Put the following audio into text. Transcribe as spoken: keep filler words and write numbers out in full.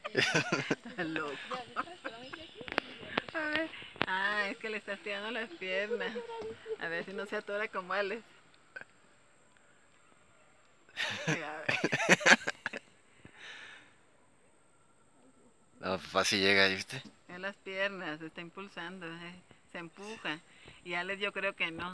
Está loco. A ver. Ah, es que le estás tirando las piernas. A ver si no se atora como Alex. A ver. No, papá sí llega, ¿viste? En las piernas, se está impulsando, eh, se empuja. Y Alex yo creo que no.